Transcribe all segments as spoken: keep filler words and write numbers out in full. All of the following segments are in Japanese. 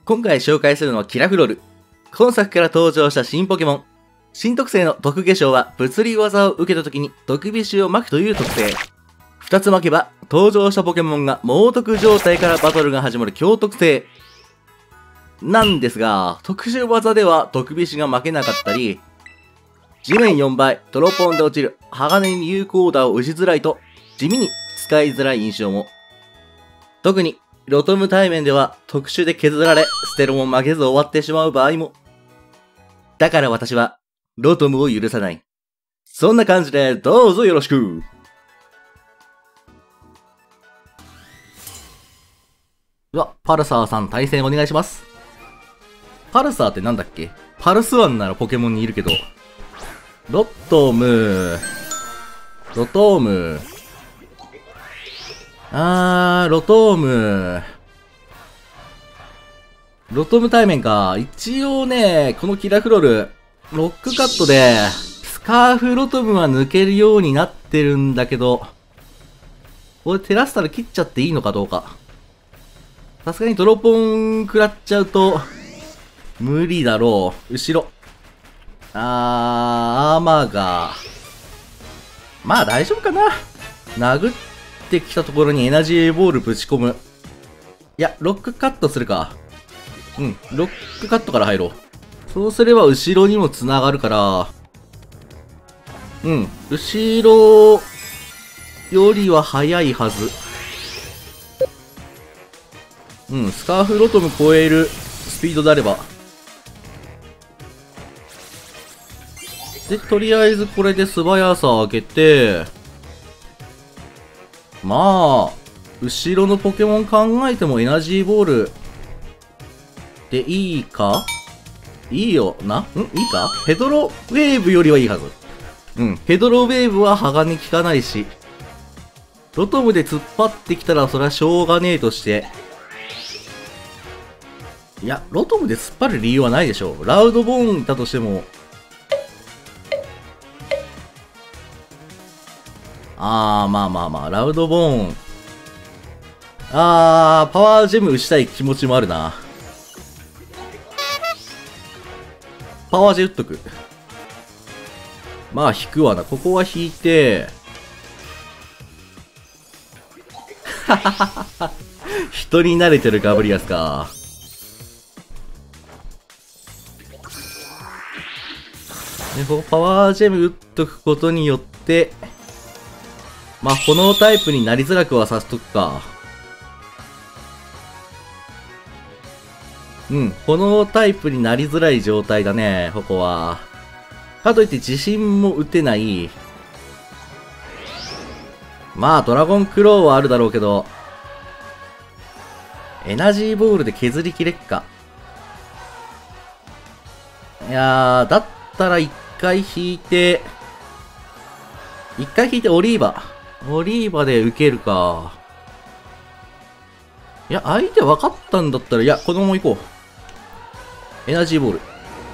今回紹介するのはキラフロル。今作から登場した新ポケモン。新特性の特化賞は物理技を受けた時に毒ビシを巻くという特性。二つ巻けば登場したポケモンが猛毒状態からバトルが始まる強特性。なんですが、特殊技では毒ビシが負けなかったり、地面よんばい、ドロポンで落ちる鋼に有効打を打ちづらいと地味に使いづらい印象も。特にロトム対面では特殊で削られ、ステロも負けず終わってしまう場合も。だから私はロトムを許さない。そんな感じでどうぞよろしく。では、パルサーさん対戦お願いします。パルサーってなんだっけ？パルスワンならポケモンにいるけど。ロットムロトームあー、ロトームロトム対面か。一応ね、このキラフロル、ロックカットで、スカーフロトムは抜けるようになってるんだけど、これテラスタル切っちゃっていいのかどうか。さすがにドロポン食らっちゃうと、無理だろう。後ろ。あー、アーマーが。まあ大丈夫かな。殴ってきたところにエナジーボールぶち込む。いや、ロックカットするか。うん、ロックカットから入ろう。そうすれば後ろにも繋がるから、うん、後ろよりは早いはず。うん、スカーフロトム超えるスピードであれば。で、とりあえずこれで素早さを上げて、まあ、後ろのポケモン考えてもエナジーボールでいいか？いいよな？ん？いいか？ヘドロウェーブよりはいいはず。うん、ヘドロウェーブは鋼効かないし、ロトムで突っ張ってきたらそれはしょうがねえとして、いや、ロトムで突っ張る理由はないでしょう。ラウドボーンだとしても、あー、まあまあまあ、ラウドボーン。あー、パワージェム打ちたい気持ちもあるな。パワージェ打っとく。まあ、引くわな。ここは引いて、はははは。人に慣れてるガブリアスか。で、ここパワージェム打っとくことによって、まあ、炎タイプになりづらくはさせとくか。うん、炎タイプになりづらい状態だね、ここは。かといって自信も打てない。まあ、ドラゴンクローはあるだろうけど、エナジーボールで削りきれっか。いやー、だったら一回引いて、一回引いてオリーバ。オリーバで受けるか。いや、相手分かったんだったら、いや、このまま行こう。エナジーボール。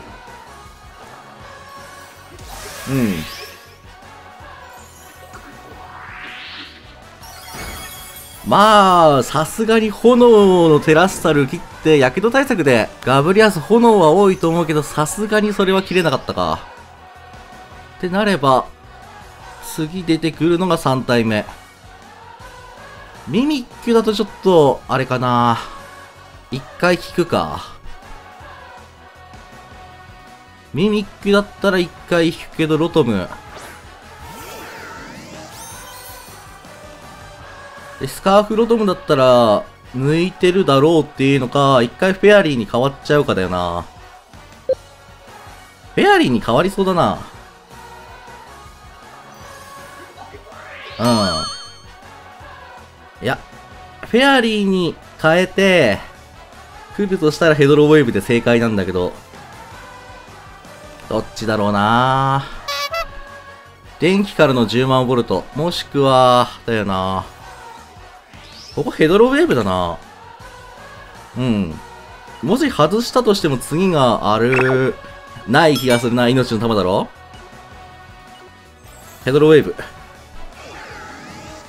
うん。まあ、さすがに炎のテラスタル切って、火傷対策で、ガブリアス炎は多いと思うけど、さすがにそれは切れなかったか。ってなれば、次出てくるのがさん体目。ミミッキュだとちょっと、あれかな。一回引くか。ミミッキュだったら一回引くけど、ロトム。で、スカーフロトムだったら、抜いてるだろうっていうのか、一回フェアリーに変わっちゃうかだよな。フェアリーに変わりそうだな。うん。いや、フェアリーに変えて、来るとしたらヘドロウェーブで正解なんだけど、どっちだろうな。電気からのじゅうまんボルト、もしくは、だよな。ここヘドロウェーブだな。うん。もし外したとしても次がある、ない気がするな。命の玉だろ。ヘドロウェーブ。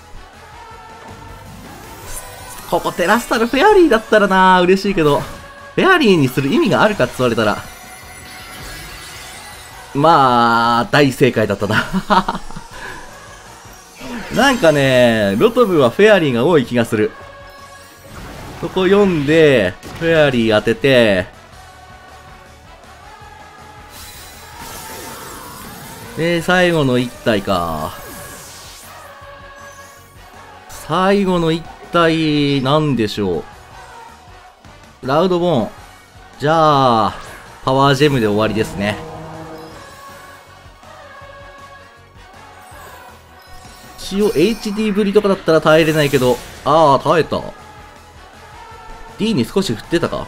ここテラスタルフェアリーだったらな、嬉しいけど。 フェアリーにする意味があるかって言われたら、まあ、大正解だったな。なんかね、ロトムはフェアリーが多い気がする。そこ読んで、フェアリー当てて、で、最後の一体か。最後の一体、なんでしょう。ラウドボーン。じゃあ、パワージェムで終わりですね。一応 エイチディー ぶりとかだったら耐えれないけど、ああ、耐えた。D に少し振ってたか。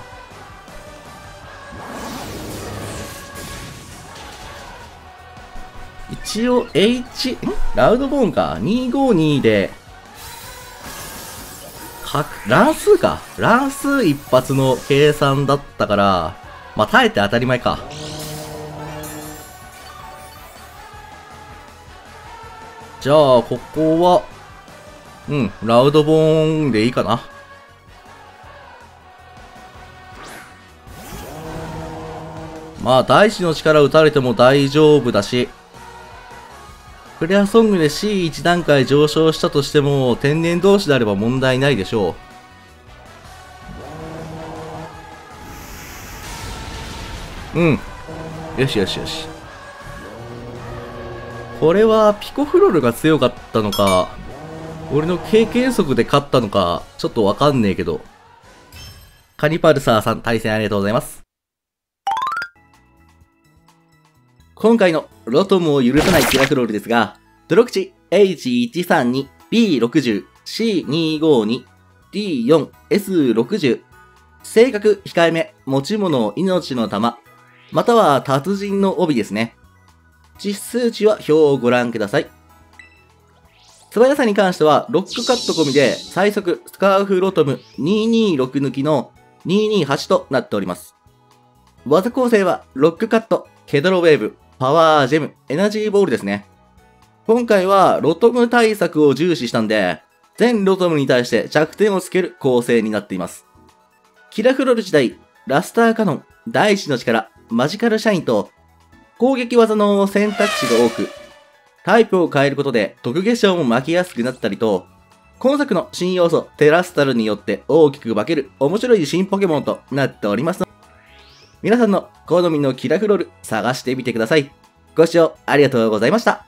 一応 H、んラウドボーンか。にひゃくごじゅうにで、か、乱数か。乱数一発の計算だったから、まあ、耐えて当たり前か。じゃあ、ここは、うん、ラウドボーンでいいかな。まあ、大地の力打たれても大丈夫だし、クレアソングで シーいち 段階上昇したとしても、天然同士であれば問題ないでしょう。うん。よしよしよし。これはピコフロルが強かったのか、俺の経験則で勝ったのか、ちょっとわかんねえけど。カニパルサーさん、対戦ありがとうございます。今回のロトムを許さないキラフロールですが、ドロクチ エイチいちさんに、ビーろくじゅう、シーにひゃくごじゅうに、ディーよん、エスろくじゅう、性格控えめ、持ち物命の玉、または達人の帯ですね。実数値は表をご覧ください。素早さに関しては、ロックカット込みで、最速スカーフロトムにひゃくにじゅうろく抜きのにひゃくにじゅうはちとなっております。技構成は、ロックカット、ケドロウェーブ、パワージェム、エナジーボールですね。今回はロトム対策を重視したんで、全ロトムに対して弱点をつける構成になっています。キラフロル時代、ラスターカノン、大地の力、マジカルシャインと、攻撃技の選択肢が多く、タイプを変えることで特化粧も巻きやすくなったりと、今作の新要素テラスタルによって大きく化ける面白い新ポケモンとなっております。皆さんの好みのキラフロル探してみてください。ご視聴ありがとうございました。